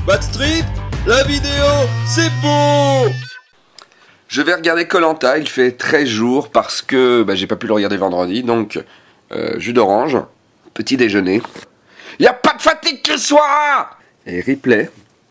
Backstreet, la vidéo, c'est beau. Je vais regarder koh Lanta, il fait 13 jours parce que j'ai pas pu le regarder vendredi, donc jus d'orange, petit déjeuner. Y'a pas de fatigue ce soir. Et replay.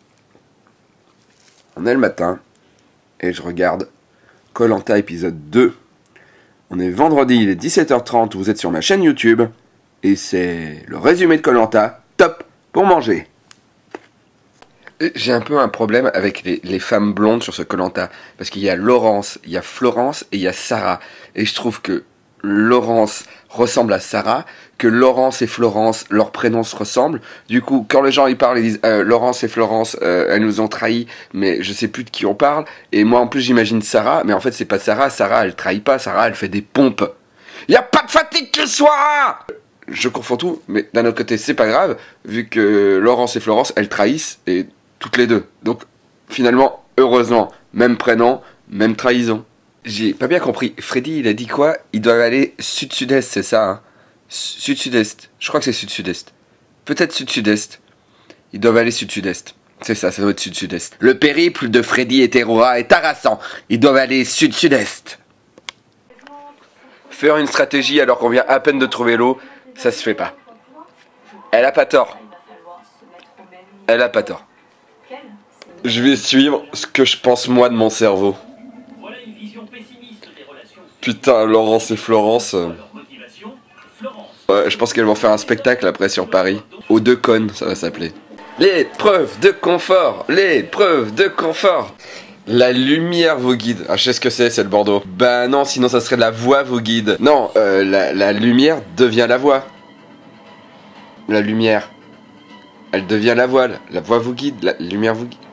On est le matin et je regarde koh Lanta épisode 2. On est vendredi, il est 17h30, vous êtes sur ma chaîne YouTube et c'est le résumé de koh Lanta, top pour manger. J'ai un peu un problème avec les femmes blondes sur ce koh Lanta parce qu'il y a Laurence, il y a Florence et il y a Sarah. Et je trouve que Laurence ressemble à Sarah, que Laurence et Florence, leurs prénoms se ressemblent. Du coup, quand les gens y parlent, ils disent Laurence et Florence, elles nous ont trahis, mais je sais plus de qui on parle. Et moi, en plus, j'imagine Sarah, mais en fait, c'est pas Sarah. Sarah, elle trahit pas. Sarah, elle fait des pompes. Y a pas de fatigue ce soir. Je confonds tout, mais d'un autre côté, c'est pas grave, vu que Laurence et Florence, elles trahissent, et toutes les deux. Donc, finalement, heureusement, même prénom, même trahison. J'ai pas bien compris. Freddy, il a dit quoi? Ils doivent aller sud-sud-est, c'est ça, hein? Sud-sud-est. Je crois que c'est sud-sud-est. Peut-être sud-sud-est. Ils doivent aller sud-sud-est. C'est ça, ça doit être sud-sud-est. Le périple de Freddy et Terora est harassant. Ils doivent aller sud-sud-est. Faire une stratégie alors qu'on vient à peine de trouver l'eau, ça se fait pas. Elle a pas tort. Elle a pas tort. Je vais suivre ce que je pense moi de mon cerveau. Putain, Laurence et Florence. Ouais, je pense qu'elles vont faire un spectacle après sur Paris. Aux deux connes, ça va s'appeler. L'épreuve de confort. L'épreuve de confort. La lumière vous guide. Ah, je sais ce que c'est le Bordeaux. Bah non, sinon ça serait la voix vous guide. Non, la lumière devient la voix. La lumière. Elle devient la voile. La voix vous guide. La lumière vous guide.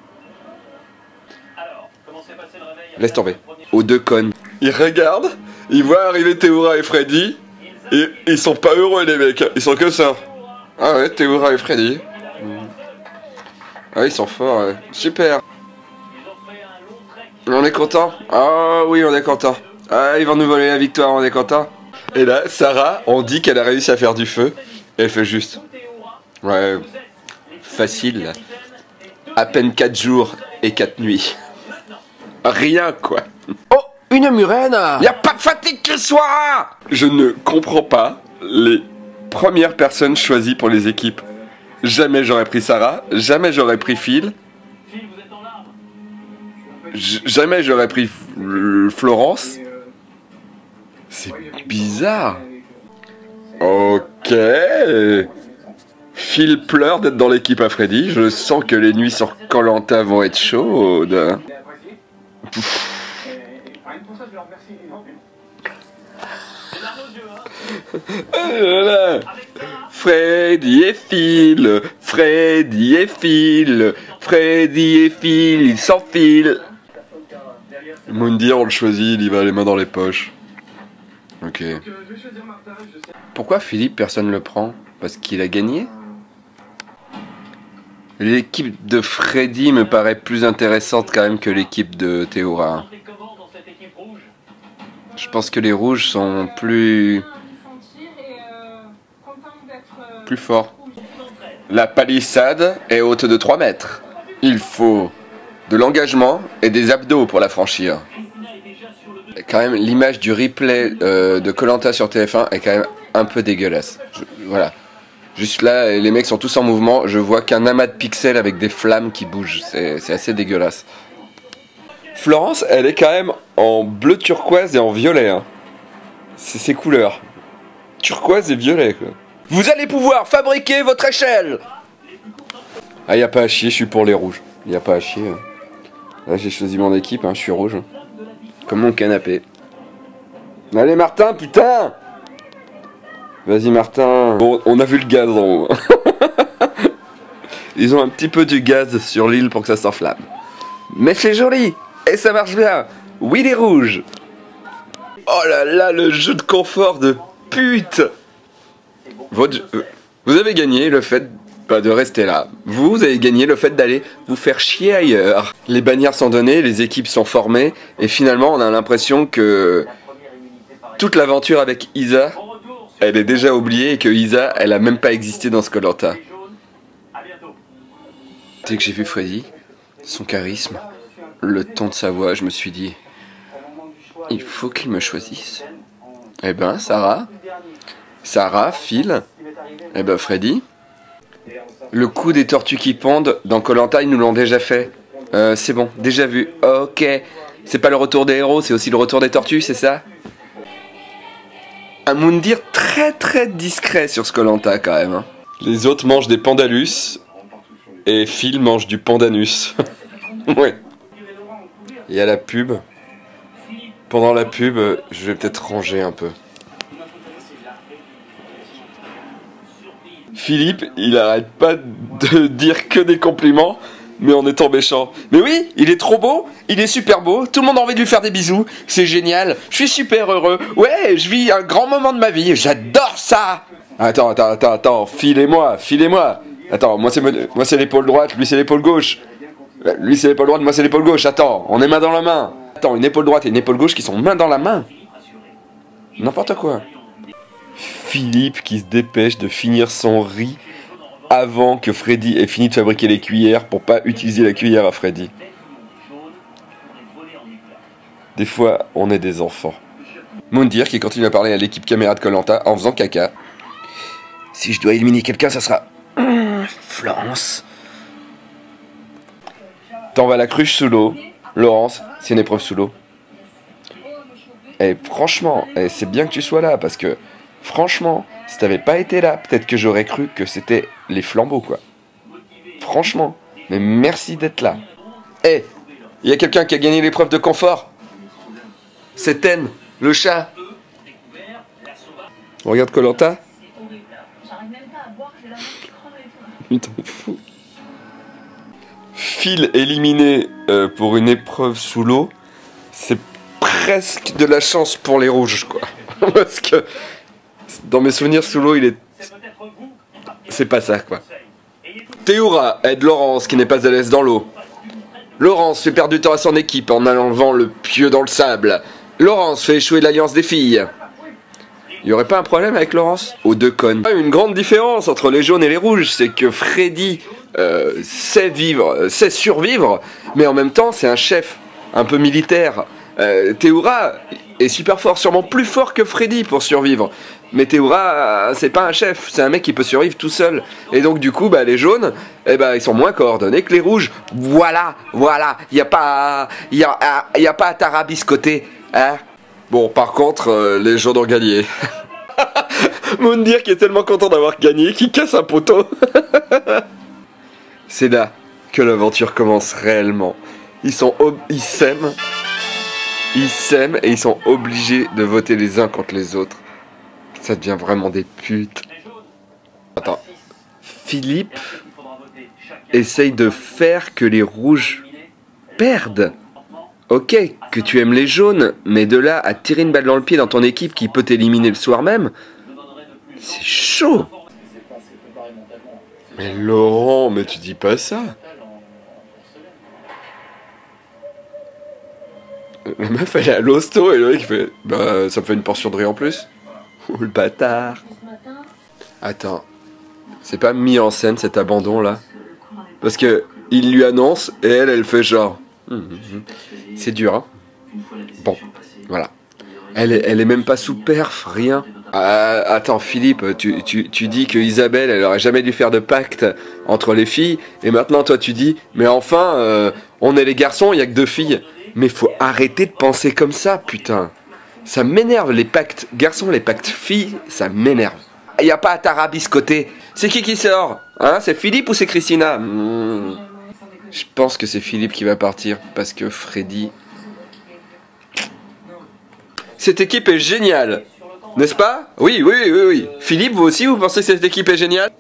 Laisse tomber. Aux deux connes. Ils regardent, ils voient arriver Terora et Freddy, et ils sont pas heureux les mecs, ils sont que ça. Ah ouais, Terora et Freddy. Ah ils sont forts, ouais. Super. On est content. Ah oui, on est content. Ah, ils vont nous voler la victoire, on est content. Et là, Sarah, on dit qu'elle a réussi à faire du feu, et elle fait juste. Ouais, facile. À peine 4 jours et 4 nuits. Rien quoi. Oh, une murène. Y a pas de fatigue ce soir. Je ne comprends pas les premières personnes choisies pour les équipes. Jamais j'aurais pris Sarah, jamais j'aurais pris Phil. Jamais j'aurais pris Florence. C'est bizarre. Ok. Phil pleure d'être dans l'équipe à Freddy. Je sens que les nuits sur koh Lanta vont être chaudes. Freddy et Phil, Freddy et Phil, Freddy et Phil, ils s'enfilent. Mundi, on le choisit, il y va les mains dans les poches. Ok. Pourquoi Philippe, personne le prend? Parce qu'il a gagné? L'équipe de Freddy me paraît plus intéressante quand même que l'équipe de Terora. Je pense que les rouges sont plus forts. La palissade est haute de 3 mètres. Il faut de l'engagement et des abdos pour la franchir. Quand même, l'image du replay de koh Lanta sur TF1 est quand même un peu dégueulasse. Voilà. Juste là, les mecs sont tous en mouvement. Je vois qu'un amas de pixels avec des flammes qui bougent. C'est assez dégueulasse. Florence, elle est quand même en bleu turquoise et en violet. Hein. C'est ses couleurs. Turquoise et violet, quoi. Vous allez pouvoir fabriquer votre échelle. Ah, y a pas à chier, je suis pour les rouges. Y a pas à chier. Là, j'ai choisi mon équipe, hein, je suis rouge. Comme mon canapé. Allez, Martin, putain. Vas-y Martin. Bon, on a vu le gaz en haut. Ils ont un petit peu du gaz sur l'île pour que ça s'enflamme. Mais c'est joli. Et ça marche bien. Oui les rouges. Oh là là, le jeu de confort de pute. Vous avez gagné le fait de rester là. Vous avez gagné le fait d'aller vous faire chier ailleurs. Les bannières sont données, les équipes sont formées. Et finalement on a l'impression que toute l'aventure avec Isa, elle est déjà oubliée et que Isa, elle a même pas existé dans ce koh Lanta. Dès que j'ai vu Freddy, son charisme, le ton de sa voix, je me suis dit, il faut qu'il me choisisse. Eh ben, Sarah, Phil, eh ben, Freddy. Le coup des tortues qui pondent, dans Koh Lanta, ils nous l'ont déjà fait. C'est bon, déjà vu. Ok. C'est pas le retour des héros, c'est aussi le retour des tortues, c'est ça? Un Moundir très très discret sur ce Koh Lanta quand même. Hein. Les autres mangent des pandalus et Phil mange du pandanus. Ouais. Il y a la pub. Pendant la pub, je vais peut-être ranger un peu. Philippe, il arrête pas de dire que des compliments, mais en étant méchant. Mais oui, il est trop beau, il est super beau, tout le monde a envie de lui faire des bisous, c'est génial, je suis super heureux, ouais, je vis un grand moment de ma vie, j'adore ça. Attends, filez-moi. Attends, moi c'est l'épaule droite, lui c'est l'épaule gauche. Lui c'est l'épaule droite, moi c'est l'épaule gauche, attends, on est main dans la main. Attends, une épaule droite et une épaule gauche qui sont main dans la main. N'importe quoi. Philippe qui se dépêche de finir son riz avant que Freddy ait fini de fabriquer les cuillères pour pas utiliser la cuillère à Freddy. Des fois, on est des enfants. Moundir qui continue à parler à l'équipe caméra de Koh Lanta en faisant caca. Si je dois éliminer quelqu'un, ça sera... Florence. T'en vas la cruche sous l'eau. Laurence, c'est une épreuve sous l'eau. Et franchement, c'est bien que tu sois là, parce que, franchement, si t'avais pas été là, peut-être que j'aurais cru que c'était les flambeaux, quoi. Franchement, mais merci d'être là. Eh, il y a quelqu'un qui a gagné l'épreuve de confort. C'est Ten, le chat. On regarde Koh Lanta. Putain, fou. Phil éliminé pour une épreuve sous l'eau, c'est presque de la chance pour les rouges, quoi. Parce que dans mes souvenirs sous l'eau, c'est pas ça, quoi. Théoura aide Laurence qui n'est pas à l'aise dans l'eau. Laurence fait perdre du temps à son équipe en enlevant le pieu dans le sable. Laurence fait échouer l'alliance des filles. Il y aurait pas un problème avec Laurence? Aux deux connes. Une grande différence entre les jaunes et les rouges, c'est que Freddy sait survivre, mais en même temps c'est un chef un peu militaire. Théoura est super fort, sûrement plus fort que Freddy pour survivre. Mais Théoura, c'est pas un chef, c'est un mec qui peut survivre tout seul. Et donc du coup, les jaunes, ils sont moins coordonnés que les rouges. Voilà, y a pas à tarabiscoter, hein. Bon, par contre, les jaunes ont gagné. Moundir qui est tellement content d'avoir gagné qu'il casse un poteau. C'est là que l'aventure commence réellement. Ils s'aiment et ils sont obligés de voter les uns contre les autres. Ça devient vraiment des putes. Attends, Philippe essaye de faire que les rouges perdent. Ok, que tu aimes les jaunes, mais de là à tirer une balle dans le pied dans ton équipe qui peut t'éliminer le soir même, c'est chaud. Mais Laurent, mais tu dis pas ça. La meuf elle est à l'hosto et le mec fait ça me fait une portion de riz en plus. Oh le bâtard. Attends, c'est pas mis en scène cet abandon là? Parce que il lui annonce et elle fait genre c'est dur hein. Bon, voilà. Elle est même pas sous perf, rien. Attends Philippe, tu dis que Isabelle elle aurait jamais dû faire de pacte entre les filles et maintenant toi tu dis mais enfin on est les garçons, il y a que 2 filles. Mais faut arrêter de penser comme ça, putain. Ça m'énerve les pactes garçons, les pactes filles, ça m'énerve. Y a pas à tarabiscoter. C'est qui sort? Hein, c'est Philippe ou c'est Christina? Je pense que c'est Philippe qui va partir parce que Freddy... Cette équipe est géniale, n'est-ce pas? Oui. Philippe, vous aussi, vous pensez que cette équipe est géniale?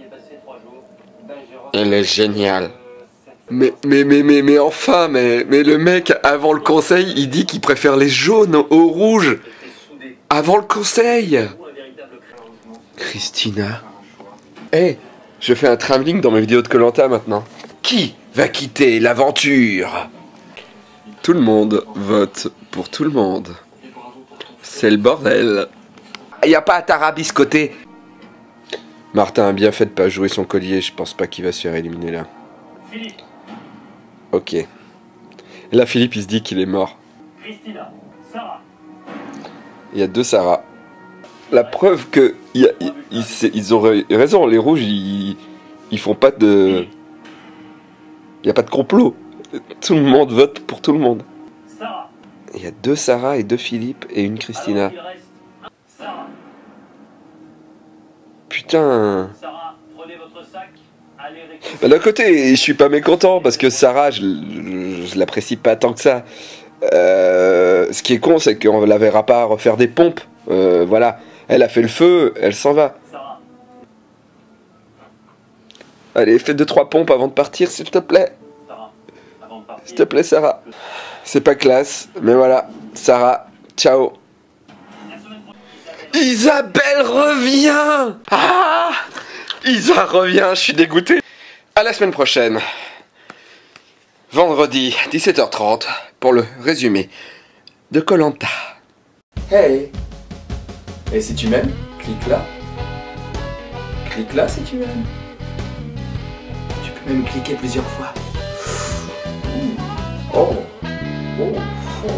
Elle est géniale. Mais enfin, mais le mec, avant le conseil, il dit qu'il préfère les jaunes aux rouges. Avant le conseil. Christina. Je fais un travelling dans mes vidéos de Koh Lanta maintenant. Qui va quitter l'aventure? Tout le monde vote pour tout le monde. C'est le bordel. Y a pas à tarabiscoter. Martin a bien fait de pas jouer son collier, je pense pas qu'il va se faire éliminer là. Philippe. Ok. Et là, Philippe, il se dit qu'il est mort. Christina. Sarah. Il y a 2 Sarah. La preuve que ils auraient raison, les rouges, ils font pas de... Il n'y a pas de complot. Tout le monde vote pour tout le monde. Sarah. Il y a 2 Sarah et 2 Philippe et une Christina. Alors, il reste Sarah. Putain. Sarah, prenez votre sac. Allez récupérer. Bah, d'un côté, je suis pas mécontent parce que Sarah, je l'apprécie pas tant que ça. Ce qui est con, c'est qu'on la verra pas refaire des pompes. Voilà. Elle a fait le feu, elle s'en va. Sarah. Allez, fais 2-3 pompes avant de partir, s'il te plaît. Sarah. Avant de partir. S'il te plaît, Sarah. C'est pas classe, mais voilà. Sarah, ciao. La semaine prochaine, Isabelle revient. Ah, Isa revient, je suis dégoûté. À la semaine prochaine. Vendredi, 17h30, pour le résumé de Koh-Lanta. Hey. Et si tu m'aimes, clique là. Clique là si tu m'aimes. Tu peux même cliquer plusieurs fois. Oh. Oh. Oh.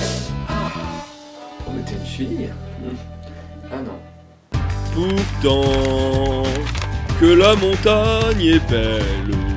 Oh, mais t'es une fille. Ah non. Pourtant que la montagne est belle.